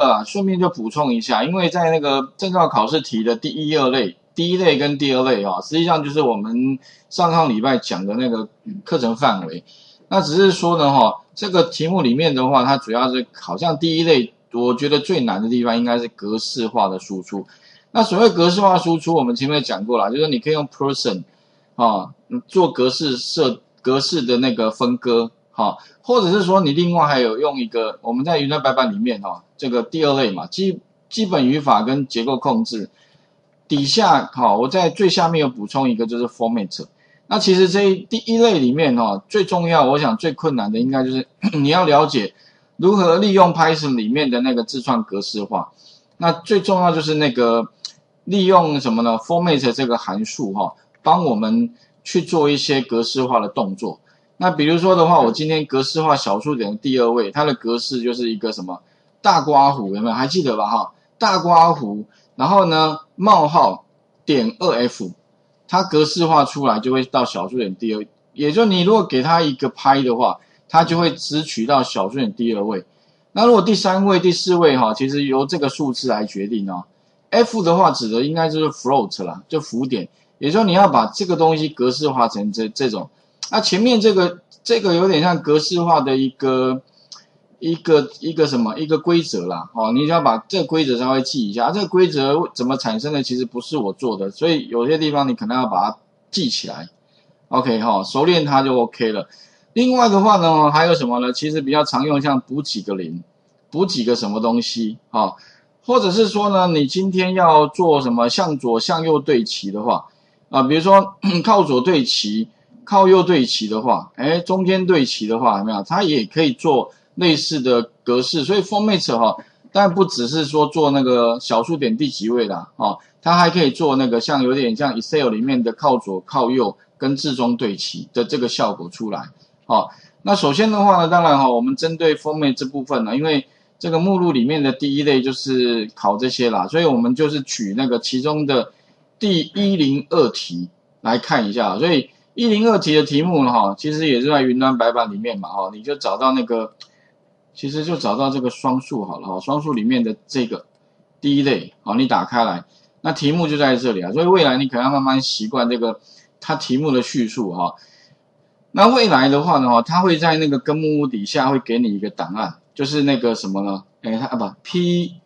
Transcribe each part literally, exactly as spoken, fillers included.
啊，顺便就补充一下，因为在那个证照考试题的第一、二类，第一类跟第二类啊，实际上就是我们上上礼拜讲的那个课程范围。那只是说呢，哈，这个题目里面的话，它主要是好像第一类，我觉得最难的地方应该是格式化的输出。那所谓格式化输出，我们前面讲过了，就是你可以用 person 啊做格式设格式的那个分割。好，或者是说你另外还有用一个，我们在云端白板里面哈、哦，这个第二类嘛，基基本语法跟结构控制底下，好，我在最下面有补充一个，就是 format。那其实这一第一类里面哈、哦，最重要，我想最困难的应该就是你要了解如何利用 Python 里面的那个字串格式化。那最重要就是那个利用什么呢 ？format 这个函数哈、哦，帮我们去做一些格式化的动作。那比如说的话，我今天格式化小数点的第二位，它的格式就是一个什么大括弧，有没有？还记得吧？哈，大括弧，然后呢，冒号点 二 F， 它格式化出来就会到小数点第二，也就你如果给它一个拍的话，它就会只取到小数点第二位。那如果第三位、第四位哈，其实由这个数字来决定哦。F 的话指的应该就是 float 啦，就浮点，也就是说你要把这个东西格式化成这这种。那前面这个这个有点像格式化的一个一个一个什么一个规则啦，哦，你要把这个规则稍微记一下。这个规则怎么产生的，其实不是我做的，所以有些地方你可能要把它记起来。OK 哈、哦，熟练它就 OK 了。另外的话呢，还有什么呢？其实比较常用，像补几个零，补几个什么东西，哈、哦，或者是说呢，你今天要做什么向左向右对齐的话，啊，比如说靠左对齐。靠右对齐的话，哎，中间对齐的话，有没有？它也可以做类似的格式，所以 format 哈，当然不只是说做那个小数点第几位啦，哦，它还可以做那个像有点像 Excel 里面的靠左靠右跟置中对齐的这个效果出来。好、哦，那首先的话呢，当然哈、哦，我们针对 format 这部分呢，因为这个目录里面的第一类就是考这些啦，所以我们就是取那个其中的第一零二题来看一下，所以。一零二题的题目哈，其实也是在云端白板里面嘛哈，你就找到那个，其实就找到这个双数好了哈，双数里面的这个第一类好，你打开来，那题目就在这里啊，所以未来你可能要慢慢习惯这个它题目的叙述哈。那未来的话呢哈，它会在那个根目录底下会给你一个档案，就是那个什么呢？哎，它啊不 P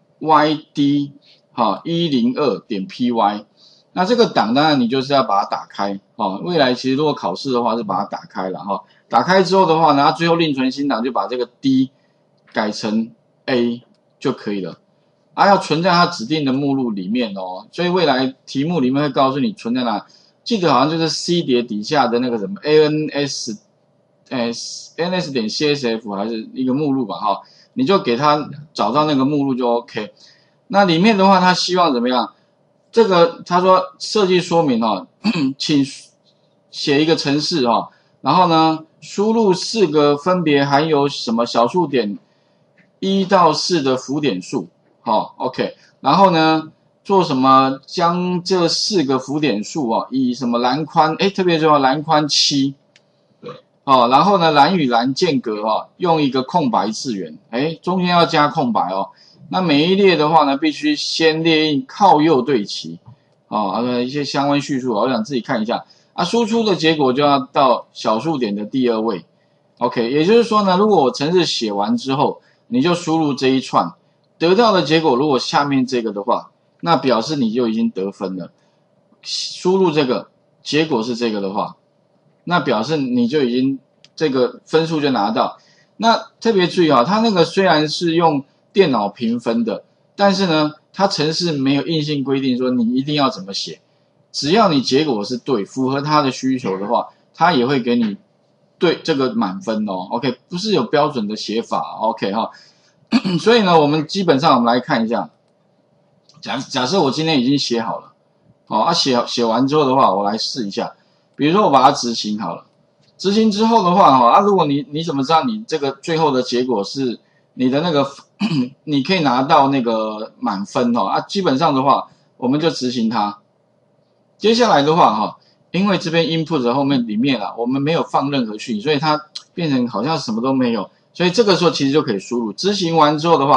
Y D 哈一零二点 P Y。那这个档当然你就是要把它打开哦。未来其实如果考试的话是把它打开了哈、哦，打开之后的话呢，它最后另存新档就把这个 D 改成 A 就可以了。啊，要存在它指定的目录里面哦。所以未来题目里面会告诉你存在哪，记得好像就是 C 碟底下的那个什么 A N S， 哎 A N S 点 C S F 还是一个目录吧哈、哦，你就给它找到那个目录就 OK。那里面的话，它希望怎么样？这个他说设计说明哦，请写一个程式哦，然后呢输入四个分别含有什么小数点一到四的浮点数，好、哦、，OK， 然后呢做什么将这四个浮点数哦以什么栏宽，哎特别重要栏宽七，哦，然后呢栏与栏间隔哦用一个空白字元，哎中间要加空白哦。那每一列的话呢，必须先列印靠右对齐，啊、哦，一些相关叙述，我想自己看一下。啊，输出的结果就要到小数点的第二位 ，OK， 也就是说呢，如果我程式写完之后，你就输入这一串，得到的结果如果下面这个的话，那表示你就已经得分了。输入这个结果是这个的话，那表示你就已经这个分数就拿到。那特别注意啊，它那个虽然是用电脑评分的，但是呢，它程式没有硬性规定说你一定要怎么写，只要你结果是对，符合它的需求的话，它也会给你对这个满分哦。OK， 不是有标准的写法 ，OK 哈。所以呢，我们基本上我们来看一下，假假设我今天已经写好了，好啊写写完之后的话，我来试一下，比如说我把它执行好了，执行之后的话哈啊，如果你你怎么知道你这个最后的结果是你的那个你可以拿到那个满分哦啊，基本上的话我们就执行它。接下来的话哈，因为这边 input 后面里面啊，我们没有放任何讯息，所以它变成好像什么都没有，所以这个时候其实就可以输入。执行完之后的话，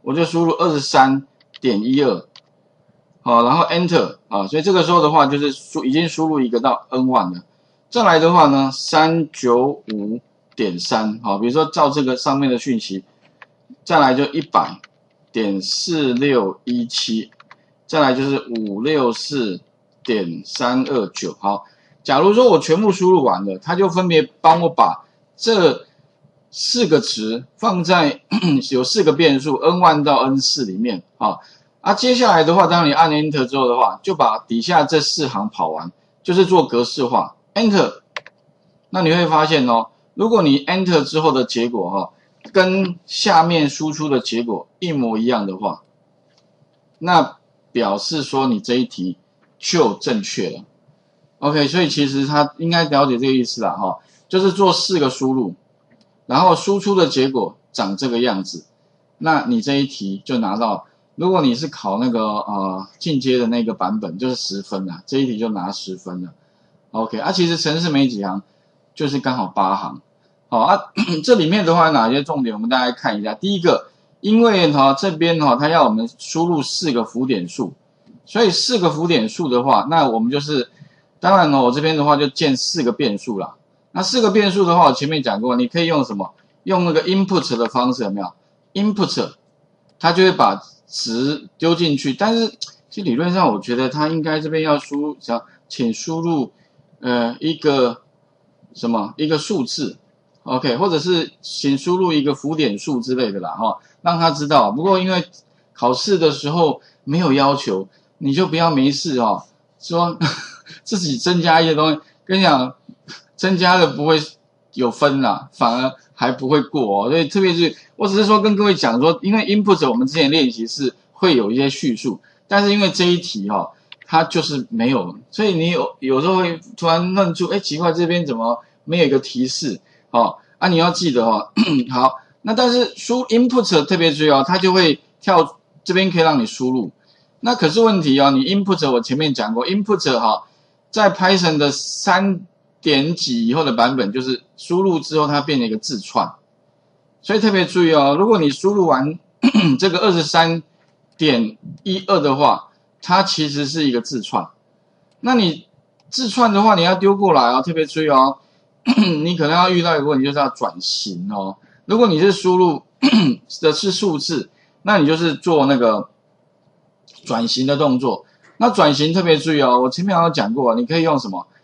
我就输入 二十三点一二， 好，然后 Enter 啊，所以这个时候的话就是输已经输入一个到 N 一 了。再来的话呢 ，三九五点三， 好，比如说照这个上面的讯息，再来就 一百点四六一七， 再来就是五六四点三二九。好，假如说我全部输入完了，它就分别帮我把这四个值放在有四个变数 N 一 到 N 四 里面啊。啊，接下来的话，当你按 Enter 之后的话，就把底下这四行跑完，就是做格式化 Enter。那你会发现哦，如果你 Enter 之后的结果哈、哦，跟下面输出的结果一模一样的话，那表示说你这一题就正确了。OK， 所以其实他应该了解这个意思啦哈、哦，就是做四个输入，然后输出的结果长这个样子，那你这一题就拿到。如果你是考那个呃进阶的那个版本，就是十分啦，这一题就拿十分了。OK， 啊，其实程式没几行，就是刚好八行。好啊，这里面的话哪些重点，我们大家看一下。第一个，因为哈这边哈它要我们输入四个浮点数，所以四个浮点数的话，那我们就是当然呢，我这边的话就建四个变数啦。那四个变数的话，我前面讲过，你可以用什么？用那个 input 的方式，有没有 ？input 它就会把值丢进去，但是其实理论上我觉得它应该这边要输，想请输入呃一个什么一个数字 ，OK， 或者是请输入一个浮点数之类的啦，哈、哦，让他知道。不过因为考试的时候没有要求，你就不要没事哦，说自己增加一些东西，跟你讲，增加了不会有分啦，反而还不会过哦。所以特别是我只是说跟各位讲说，因为 input 我们之前练习是会有一些叙述，但是因为这一题哈、哦，它就是没有，所以你有有时候会突然愣住，哎，奇怪，这边怎么没有一个提示？哦，啊，你要记得哦。好，那但是输 input 特别注意哦，它就会跳这边可以让你输入。那可是问题哦，你 input 我前面讲过 ，input 哈、哦，在 Python 的三点几以后的版本，就是输入之后它变成一个字串，所以特别注意哦，如果你输入完这个 二十三点一二 的话，它其实是一个字串。那你字串的话，你要丢过来哦，特别注意哦，你可能要遇到一个问题，就是要转型哦。如果你是输入的是数字，那你就是做那个转型的动作。那转型特别注意哦，我前面有讲过，你可以用什么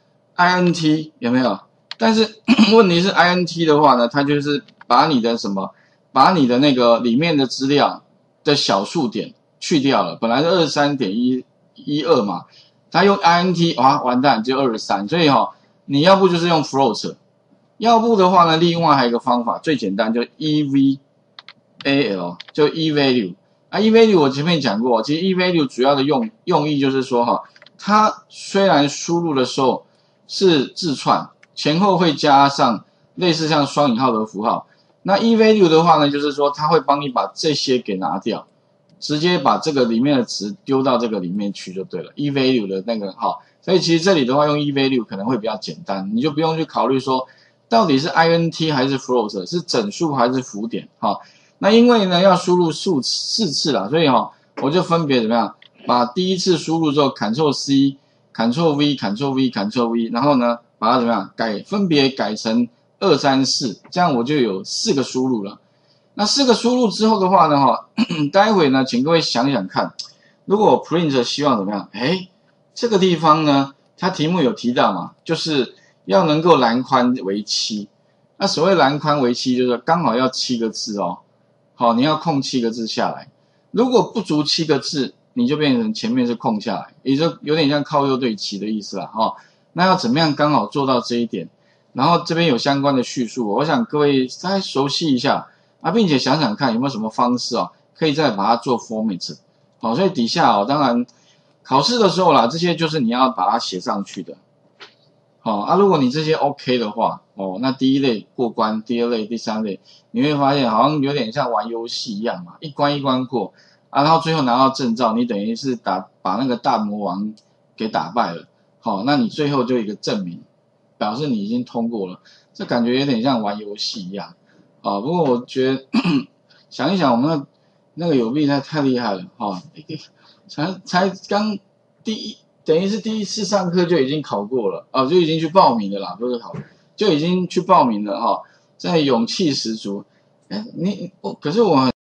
int 有没有？但是问题是 int 的话呢，它就是把你的什么，把你的那个里面的资料的小数点去掉了，本来是 二十三点一二 嘛，它用 int 哇完蛋就二十三，所以哈、哦，你要不就是用 float， 要不的话呢，另外还有一个方法最简单，就 eval 就 evalue。啊 ，evalue 我前面讲过，其实 evalue 主要的用用意就是说哈，它虽然输入的时候是字串，前后会加上类似像双引号的符号，那 evalue 的话呢，就是说它会帮你把这些给拿掉，直接把这个里面的值丢到这个里面去就对了。evalue 的那个哈，所以其实这里的话用 evalue 可能会比较简单，你就不用去考虑说到底是 int 还是 float， 是整数还是浮点哈。那因为呢要输入数四次啦，所以哈、哦、我就分别怎么样，把第一次输入之后 Ctrl C、Ctrl V、Ctrl V、Ctrl V， 然后呢把它怎么样改，分别改成二三四，这样我就有四个输入了。那四个输入之后的话呢哈，待会呢请各位想想看，如果我 print 希望怎么样？哎，这个地方呢，它题目有提到嘛，就是要能够栏宽为七。那所谓栏宽为七，就是刚好要七个字哦。好，你要空七个字下来，如果不足七个字，你就变成前面是空下来，也就有点像靠右对齐的意思啦。哈、哦，那要怎么样刚好做到这一点？然后这边有相关的叙述，我想各位再熟悉一下啊，并且想想看有没有什么方式哦，可以再把它做 format。好，所以底下哦，当然考试的时候啦，这些就是你要把它写上去的。好啊，如果你这些 OK 的话，哦，那第一类过关，第二类、第三类，你会发现好像有点像玩游戏一样嘛，一关一关过啊，然后最后拿到证照，你等于是打把那个大魔王给打败了，好，那你最后就有一个证明，表示你已经通过了，这感觉有点像玩游戏一样，啊，不过我觉得想一想，我们的那个有币太太厉害了哈，才才刚第一，等于是第一次上课就已经考过了哦，就已经去报名了啦，不是考，就已经去报名了哈，在勇气十足。哎，你我可是我很